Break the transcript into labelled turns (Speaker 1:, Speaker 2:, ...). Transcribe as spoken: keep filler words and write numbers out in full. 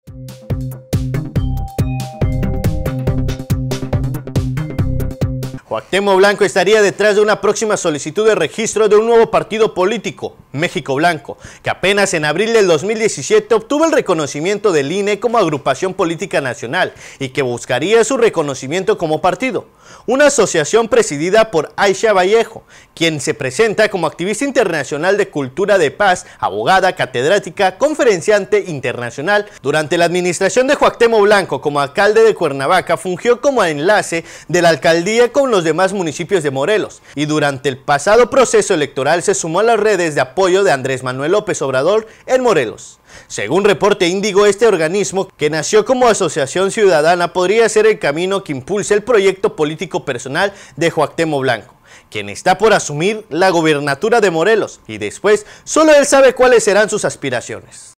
Speaker 1: Cuauhtémoc Blanco estaría detrás de una próxima solicitud de registro de un nuevo partido político, México Blanco, que apenas en abril del dos mil diecisiete obtuvo el reconocimiento del I N E como agrupación política nacional y que buscaría su reconocimiento como partido. Una asociación presidida por Aisha Vallejo, quien se presenta como activista internacional de cultura de paz, abogada, catedrática, conferenciante internacional. Durante la administración de Cuauhtémoc Blanco como alcalde de Cuernavaca, fungió como enlace de la alcaldía con los demás municipios de Morelos, y durante el pasado proceso electoral se sumó a las redes de apoyo de Andrés Manuel López Obrador en Morelos. Según reporte Índigo, este organismo, que nació como asociación ciudadana, podría ser el camino que impulse el proyecto político personal de Cuauhtémoc Blanco, quien está por asumir la gobernatura de Morelos, y después solo él sabe cuáles serán sus aspiraciones.